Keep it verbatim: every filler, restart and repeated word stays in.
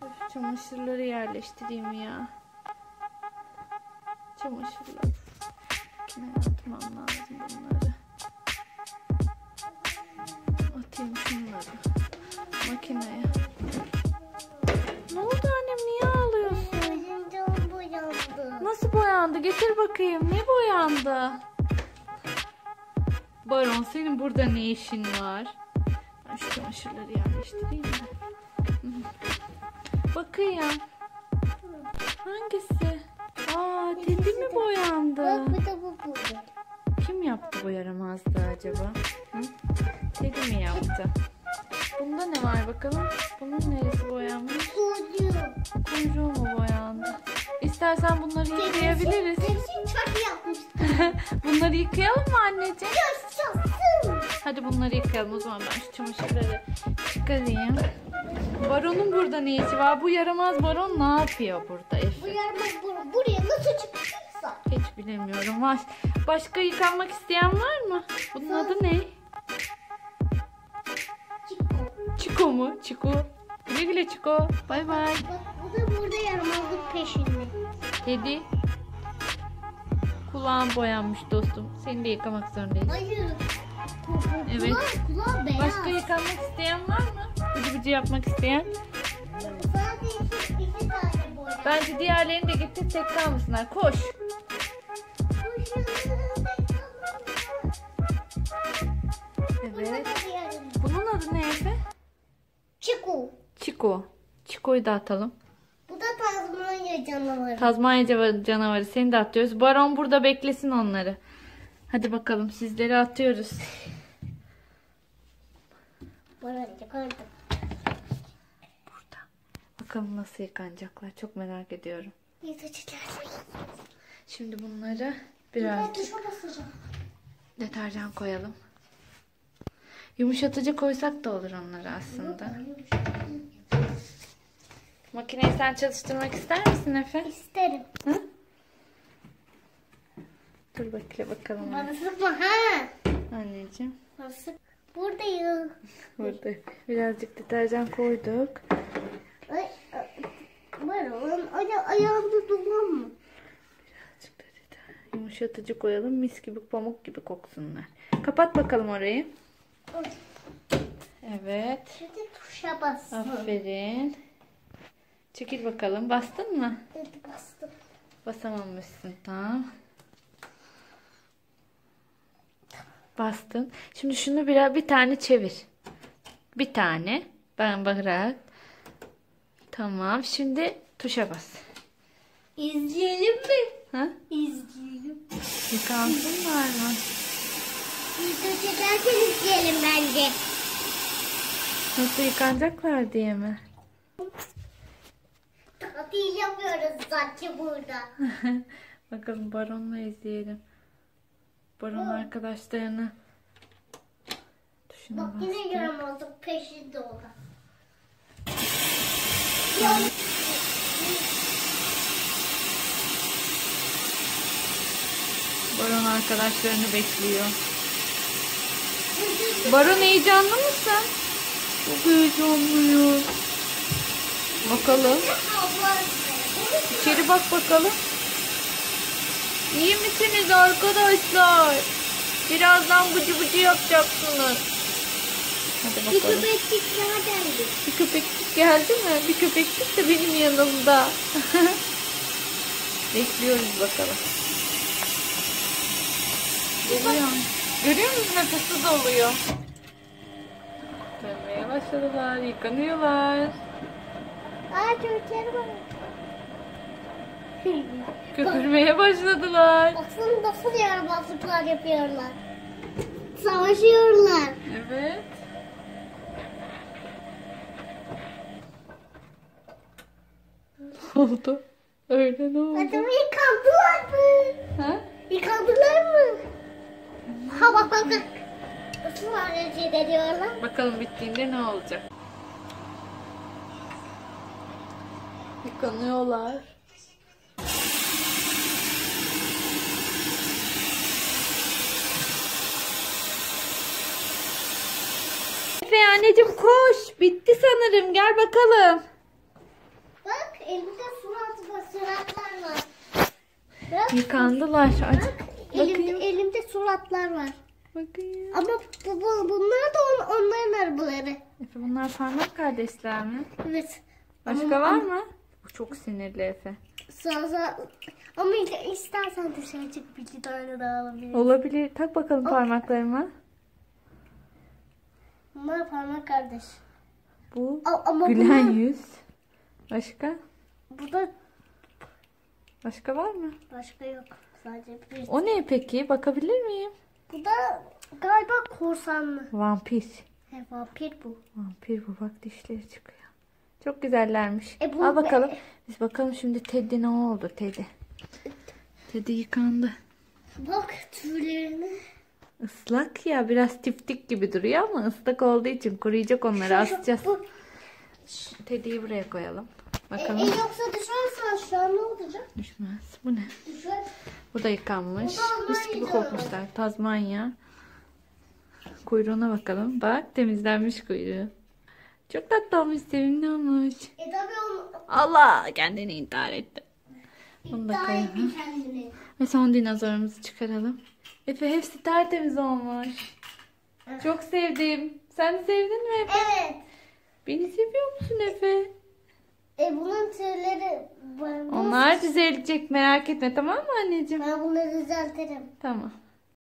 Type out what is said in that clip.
Üf, çamaşırları yerleştireyim ya. Çamaşırlar. Makineye atmam lazım bunları. Atayım şunları makineye. Ne oldu annem, niye ağlıyorsun? Boyandı. Nasıl boyandı? Getir bakayım. Ne boyandı? Baron, senin burada ne işin var? Ben şu çamaşırları yerleştireyim de. Bakayım. Hangisi? Aa, Teddy mi boyandı? Bak bir de bu burada. Kim yaptı bu yaramazlığı acaba? Hı? Teddy mi yaptı? Bunda ne var bakalım? Bunun neresi boyanmış? Kuyruğu. Kuyruğu mu boyandı? İstersen bunları yıkayabiliriz. Tepsi çarpı yapmıştı. Bunları yıkayalım mı anneciğim? Yaşasın. Hadi bunları yıkayalım o zaman, ben şu çamaşırları çıkarayım. Baron'un burada ne işi var? Bu yaramaz Baron ne yapıyor burada Bu Efe? yaramaz bur buraya nasıl çıkacaksa? Hiç bilemiyorum. Baş, başka yıkanmak isteyen var mı? Bunun adı ne? Çıkma. Çiko mu? Çiko. Güle güle Çiko. Bay bay. Bak bu da burada yaramazlık peşinde. Teddy. Kulağın boyanmış dostum. Seni de yıkamak zorundayız. Hayır. Evet. Kulağı, kulağı beyaz. Başka yıkanmak isteyen var mı? Bıcı bıcı yapmak isteyen? Sadece iki, iki tane boya. Bence diğerlerini de getir, tek kalmasınlar. Koş. Evet. Bunun adı ne Efe? Çiku. Çiko. Çiko'yu da atalım. Bu da Tazmanya canavarı. Tazmanya canavarı- canavarı, seni de atıyoruz. Baron burada beklesin onları. Hadi bakalım, sizleri atıyoruz. Bana çıkardım. Burada. Bakalım nasıl yıkanacaklar. Çok merak ediyorum. Şimdi bunları biraz Ben tuşa basacağım. deterjan koyalım. Yumuşatıcı koysak da olur onları aslında. Makineyi sen çalıştırmak ister misin Efe? İsterim. Hı? Dur bakayım bakalım. Bana sıkma ha. Anneciğim. Bana sık. Buradayım. Burada birazcık deterjan koyduk. Ay, ay, var olan aya ayağımda duman mı? Birazcık da deterjan. Yumuşatıcı koyalım, mis gibi pamuk gibi koksunlar. Kapat bakalım orayı. Ay, Evet. şimdi tuşa bastım. Aferin. Çekil bakalım. Bastın mı? Evet, bastım. Basamamışsın. Tamam. Bastın. Şimdi şunu biraz bir tane çevir. Bir tane. Ben bırak. Tamam. Şimdi tuşa bas. İzleyelim mi? Ha? İzleyelim. Yıkansınlar mı? Video çekerken izleyelim bence. Nasıl yıkanacaklar diye mi? Tatil yapıyoruz sanki burada. Bakalım Baron'la izleyelim. Baron arkadaşlarını tuşuna Bak yine bastı. yaramazlık peşinde o da. Baron arkadaşlarını bekliyor. Baron heyecanlı mısın? Çok heyecanlıyım. Bakalım. İçeri bak bakalım. İyi misiniz arkadaşlar? Birazdan bıcı bıcı yapacaksınız. Hadi Bir bakalım. köpekçik nereden? Bir köpekçik geldi mi? Bir köpekçik de benim yanımda. Bekliyoruz bakalım. Doluyor. Görüyor musun? Nefesi doluyor. Dönmeye başladılar. Yıkanıyorlar. Aa çocuklar var. Köpürmeye başladılar. Baksana nasıl yaramazlıklar yapıyorlar. Savaşıyorlar. Evet. Ne oldu? Öyle ne oldu? Adamı yıkandılar mı? Ha? Yıkandılar mı? Ha bak bak bak. Nasıl hareket ediyorlar? Bakalım bittiğinde ne olacak? Yıkanıyorlar. Efe anneciğim koş. Bitti sanırım. Gel bakalım. Yıkandılar. Aç. Bak, Bakayım. elimde, elimde suratlar var. Bakayım. Ama bu, bu, bunlar da on, onların arabaları. Efe bunlar parmak kardeşler mi? Evet. Başka Ama- var mı? Bu çok sinirli Efe. Sağ sağ. Ama istersen dışarı çık bir tane daha alabilirim. Olabilir. Tak bakalım parmaklarıma. Bunlar parmak kardeş. Bu A- ama gülen bunlar- yüz. Başka? Bu da Başka var mı? başka yok. Sadece bir. O ne peki? Bakabilir miyim? Bu da galiba korsanlı. Vampir. He, vampir bu. Vampir bu. Bak dişleri çıkıyor. Çok güzellermiş. E bu- Al bakalım. Biz bakalım şimdi Teddy ne oldu Teddy? Teddy yıkandı. Bak tüylerine. Islak ya, biraz tiftik gibi duruyor ama ıslak olduğu için kuruyacak, onları asacağız. Bu, Teddy'yi buraya koyalım. e, e, Bakalım. yoksa düşersen şu an ne olacak? Düşmez. Bu ne? Düşer. Bu da yıkanmış. Bu da Mis gibi Tazmanya. kokmuşlar. Tazmanya. Kuyruğuna bakalım. Bak temizlenmiş kuyruğu. Çok tatlı olmuş, sevimli olmuş. E tabi onu Allah, kendini intihar etti. Bunu da iddia koyalım. etti kendini. Ve son dinozorumuzu çıkaralım. Efe hepsi tertemiz olmuş. Çok sevdim. Sen de sevdin mi Efe? Evet. Beni seviyor musun Efe? E bunun tüyleri ben, Onlar düzelecek, merak etme, tamam mı anneciğim? ben bunları düzeltirim. Tamam.